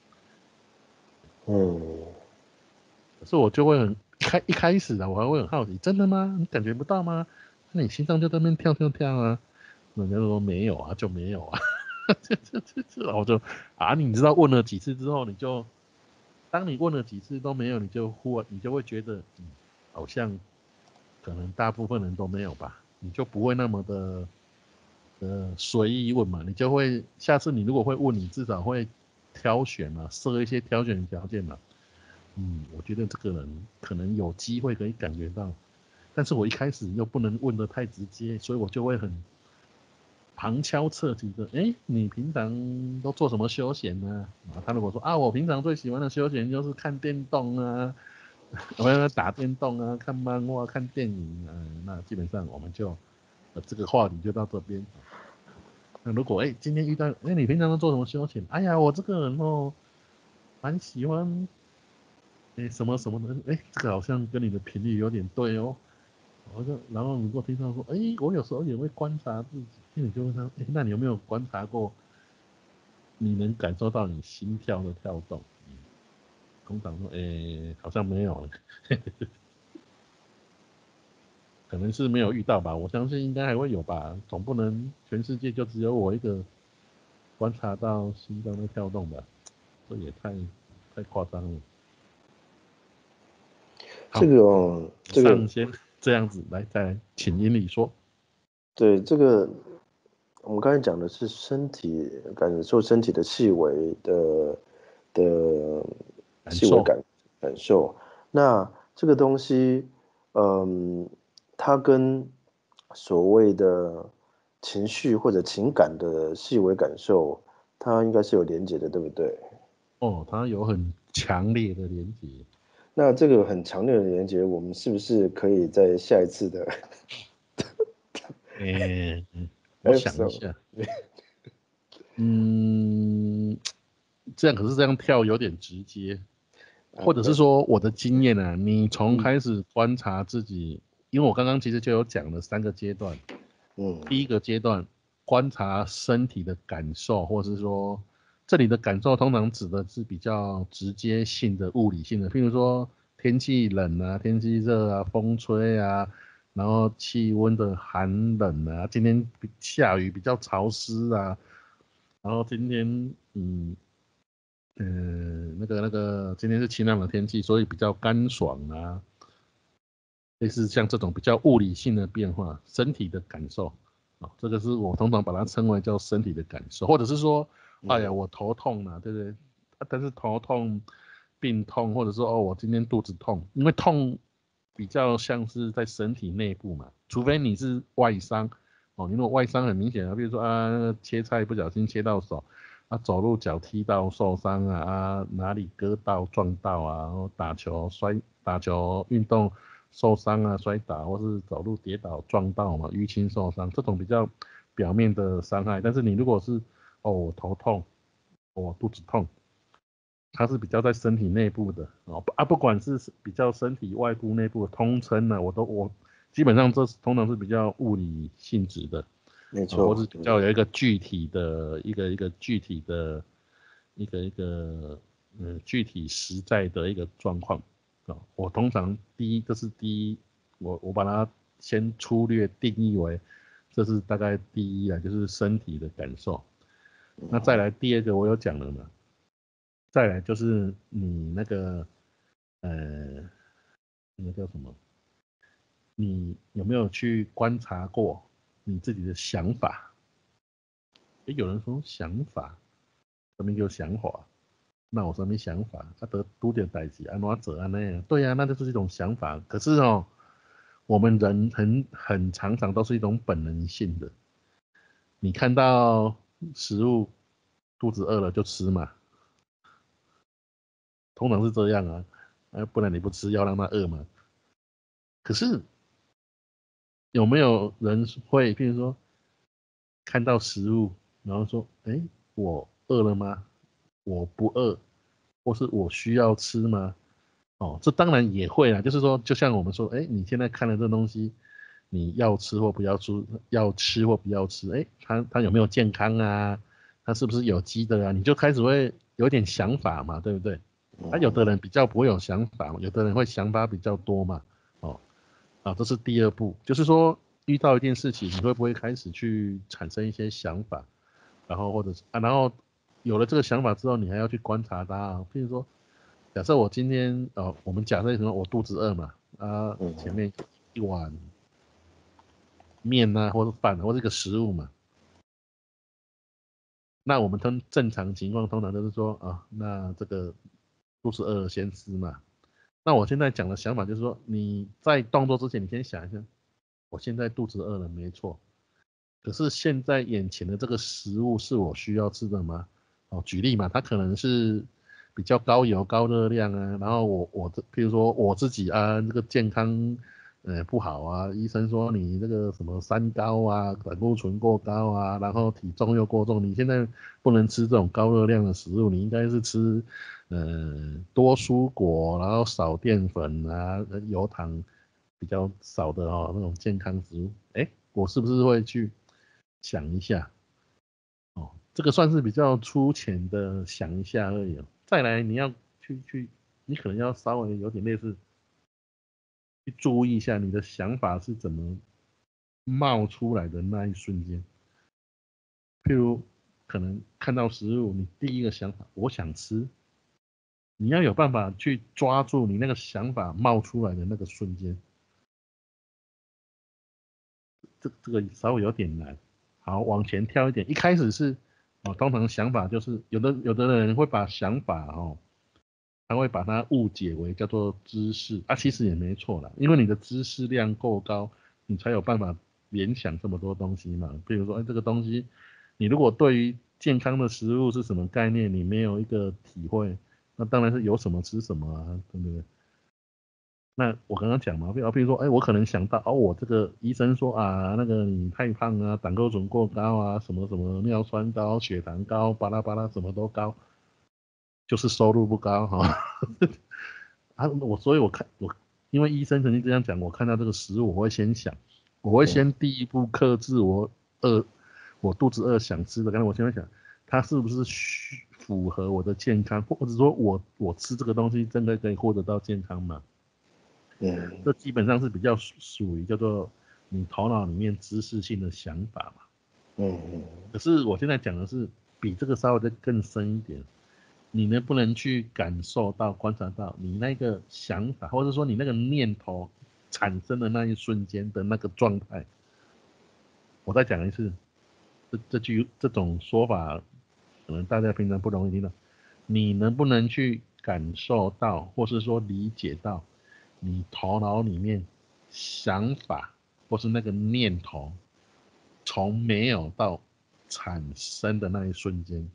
可是我就会一开始我还会很好奇，真的吗？你感觉不到吗？那你心脏就在那边跳跳跳啊？人家说没有啊，就没有啊。我就你知道问了几次之后，当你问了几次都没有，你就会觉得，好像可能大部分人都没有吧，你就不会那么的随意问嘛，你就会下次你如果会问，你至少会挑选嘛，设一些挑选条件嘛。我觉得这个人可能有机会可以感觉到，但是我一开始又不能问得太直接，所以我就会很旁敲侧击的，你平常都做什么休闲呢？他如果说我平常最喜欢的休闲就是看电动啊，我打电动啊，看漫画、看电影那基本上我们就这个话题就到这边。那如果今天遇到你平常都做什么休闲？哎呀，我这个人蛮喜欢什么什么的，这个好像跟你的频率有点对哦。然后如果听到说，我有时候也会观察自己，你就问他，那你有没有观察过，你能感受到你心跳的跳动？通常说，好像没有，可能是没有遇到吧。我相信应该还会有吧，总不能全世界就只有我一个观察到心脏的跳动吧？这也太夸张了。好，上先这样子来，再来请英里说。 对，这个我们刚才讲的是感受身体的细微的细微感受。那这个东西，它跟所谓的情绪或者情感的细微感受，它应该是有连结的，对不对？ 它有很强烈的连结。 那这个很强烈的连结，我们是不是可以在下一次的我想一下，这样可是这样跳有点直接，或者是说我的经验啊，你从开始观察自己，因为我刚刚其实就有讲了3个阶段，第一个阶段观察身体的感受，或者是说这里的感受通常指的是比较直接性的物理性的，譬如说天气冷啊，天气热啊，风吹啊，然后气温的寒冷啊，今天下雨比较潮湿啊，然后今天今天是晴朗的天气，所以比较干爽啊，类似像这种比较物理性的变化，身体的感受啊，这个是我通常把它称为叫身体的感受，或者是说，哎呀，我头痛了，对不对？但是头痛、病痛，或者说哦，我今天肚子痛，因为痛比较像是在身体内部嘛，除非你是外伤哦，你如果外伤很明显啊，比如说啊切菜不小心切到手，啊走路脚踢到受伤啊哪里割到撞到啊，然后打球运动受伤啊摔倒，或是走路跌倒撞到嘛淤青受伤，这种比较表面的伤害，但是你如果是哦我头痛，我肚子痛。它是比较在身体内部的哦不管是比较身体外部内部的通称呢、我基本上这通常是比较物理性质的，或是比较有一个具体的一个具体的具体实在的一个状况我通常这是第一，我把它先粗略定义为这是大概第一啊，就是身体的感受。那再来第二个我有讲了嘛。再来就是你那个那个叫什么？你有没有去观察过你自己的想法？有人说想法，什么叫想法？那我什么想法？他得多点代志，安怎做安那样？对呀、那就是一种想法。可是哦，我们人很常常都是一种本能性的。你看到食物，肚子饿了就吃嘛，通常是这样啊。不然你不吃，要让他饿嘛。可是有没有人会，譬如说看到食物，然后说，哎，我饿了吗？我不饿，或是我需要吃吗？哦，这当然也会啦，就是说，就像我们说，哎，你现在看了这东西，你要吃或不要吃，要吃或不要吃，哎，它有没有健康啊？它是不是有机的啊？你就开始会有点想法嘛，对不对？有的人比较不会有想法嘛，有的人会想法比较多嘛，哦。这是第二步，就是说遇到一件事情，你会不会开始去产生一些想法，然后或者是然后有了这个想法之后，你还要去观察它啊。譬如说，假设我今天我们假设什么，我肚子饿嘛，前面一碗面啊，或者饭，或者一个食物嘛，那我们正常情况通常都是说那这个肚子饿了先吃嘛。那我现在讲的想法就是说，你在动作之前，你先想一下，我现在肚子饿了，没错。可是现在眼前的这个食物是我需要吃的吗？举例嘛，它可能是比较高油高热量啊，然后譬如说我自己这个健康不好啊，医生说你这个什么三高啊，胆固醇过高啊，然后体重又过重，你现在不能吃这种高热量的食物，你应该是吃多蔬果，然后少淀粉啊，油糖比较少的那种健康食物。我是不是会去想一下？这个算是比较粗浅的想一下而已再来，你要你可能要稍微有点类似，去注意一下你的想法是怎么冒出来的那一瞬间。譬如可能看到食物，你第一个想法我想吃，你要有办法去抓住你那个想法冒出来的那个瞬间。这个稍微有点难。好，往前跳一点，一开始是通常想法就是有的人会把想法他会把它误解为叫做知识其实也没错啦，因为你的知识量够高，你才有办法联想这么多东西嘛。比如说，这个东西，你如果对于健康的食物是什么概念，你没有一个体会，那当然是有什么吃什么啊，对不对？那我刚刚讲嘛，比如说，我可能想到，我这个医生说那个你太胖啊，胆固醇过高啊，什么什么尿酸高、血糖高，巴拉巴拉什么都高，就是收入不高所以因为医生曾经这样讲，我看到这个食物，我会先想，我会先第一步克制我肚子饿想吃的，刚才我先会想，它是不是符合我的健康，或者说我吃这个东西真的可以获得到健康吗？ 这基本上是比较属于叫做你头脑里面知识性的想法嘛。可是我现在讲的是比这个稍微再更深一点，你能不能去感受到、观察到你那个想法，或者说你那个念头产生的那一瞬间的那个状态？我再讲一次，这种说法，可能大家平常不容易听到。你能不能去感受到，或是说理解到，你头脑里面想法或是那个念头，从没有到产生的那一瞬间，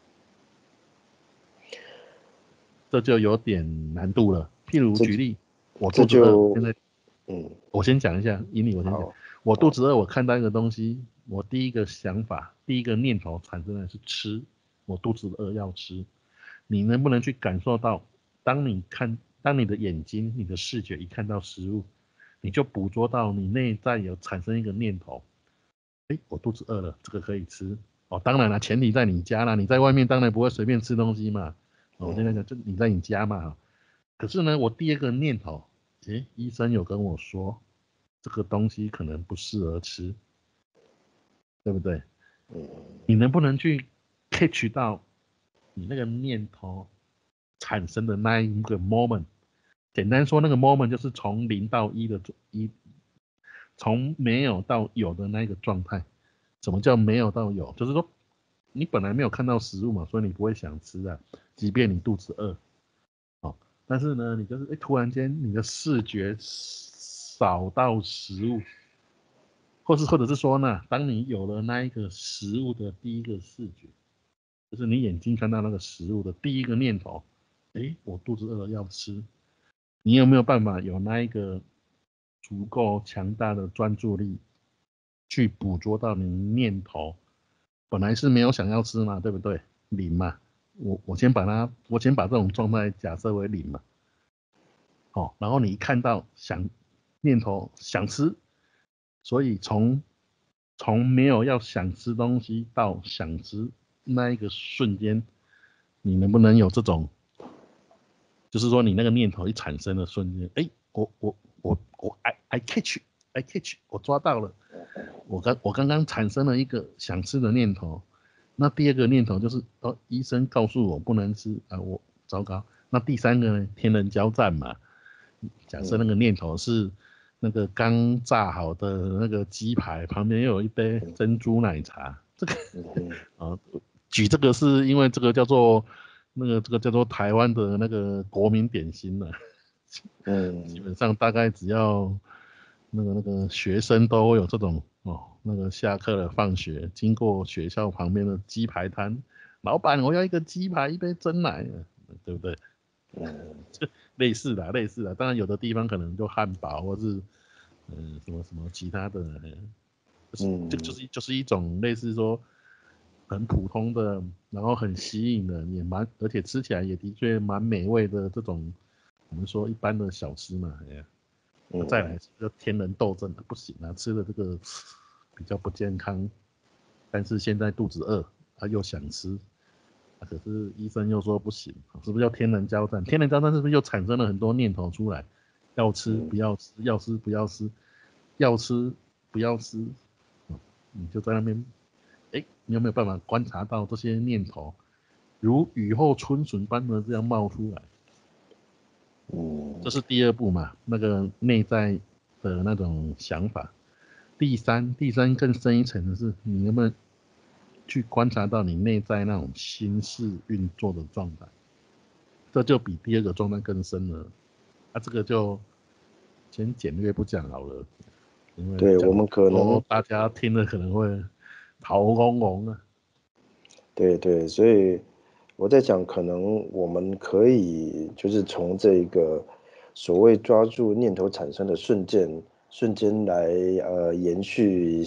这就有点难度了。譬如举例，我肚子饿，现在，我先讲一下，以你我先讲，我肚子饿，我看到一个东西，我第一个想法、第一个念头产生的是吃，我肚子饿要吃。你能不能去感受到，当你的眼睛、你的视觉一看到食物，你就捕捉到你内在有产生一个念头，我肚子饿了，这个可以吃。哦，当然了，前提在你家啦，你在外面当然不会随便吃东西嘛。我现在讲，就你在你家嘛。可是呢，我第二个念头，医生有跟我说，这个东西可能不适合吃，对不对？你能不能去 catch 到你那个念头产生的那一个 moment？简单说，那个 moment 就是从零到一的从没有到有的那个状态。什么叫没有到有？就是说，你本来没有看到食物嘛，所以你不会想吃啊，即便你肚子饿。但是呢，你就是突然间你的视觉扫到食物，或者是说呢，当你有了那一个食物的第一个视觉，就是你眼睛看到那个食物的第一个念头，我肚子饿了要吃。你有没有办法有那一个足够强大的专注力，去捕捉到你念头本来是没有想要吃嘛，对不对？零嘛，我先把这种状态假设为零嘛。然后你一看到念头想吃，所以从没有要想吃东西到想吃那一个瞬间，你能不能有这种，就是说你那个念头一产生的瞬间，I catch，我抓到了，我刚刚产生了一个想吃的念头，那第二个念头就是医生告诉我不能吃啊，我糟糕。那第三个呢，天人交战嘛。假设那个念头是那个刚炸好的那个鸡排，旁边又有一杯珍珠奶茶，这个举这个是因为这个叫做台湾的那个国民点心了。基本上大概只要那个学生都会有这种那个下课了放学经过学校旁边的鸡排摊，老板我要一个鸡排一杯珍奶，对不对？类似的，当然有的地方可能就汉堡或是什么什么其他的，就是一种类似说很普通的，然后很吸引的，而且吃起来也的确蛮美味的这种，我们说一般的小吃嘛，再来就天人斗争不行啊，吃的这个比较不健康，但是现在肚子饿，又想吃。可是医生又说不行，是不是叫天人交战？天人交战是不是又产生了很多念头出来？要吃不要吃，要吃不要吃，要吃不要吃，你就在那边，你有没有办法观察到这些念头如雨后春笋般的这样冒出来？这是第二步嘛，那个内在的那种想法。第三更深一层的是，你能不能去观察到你内在那种心事运作的状态？这就比第二个状态更深了。这个就先简略不讲好了，因为对我们可能大家听了可能会头嗡嗡啊。 对，所以我在讲，可能我们可以就是从这个所谓抓住念头产生的瞬间来延续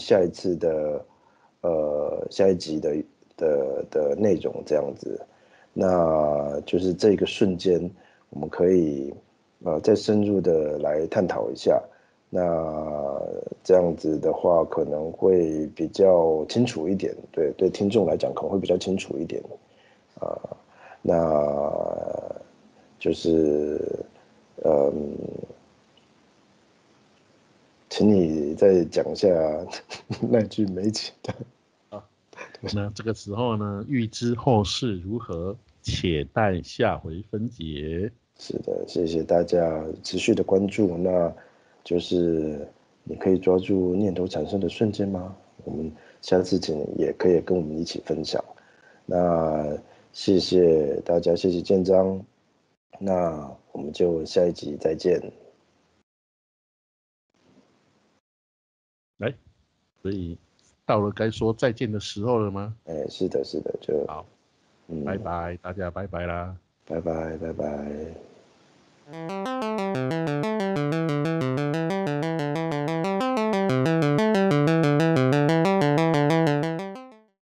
下一集的内容这样子。那就是这个瞬间，我们可以再深入的来探讨一下。那这样子的话，可能会比较清楚一点，对听众来讲可能会比较清楚一点。那就是请你再讲一下那句没钱的。 那这个时候呢，预知后事如何，且待下回分解。 是的，谢谢大家持续的关注。那就是你可以抓住念头产生的瞬间吗？我们下次请也可以跟我们一起分享。那谢谢大家，谢谢建章。那我们就下一集再见。 来，所以到了该说再见的时候了吗？ 哎，是的，是的，就好，拜拜，大家拜拜啦。 拜拜，拜拜。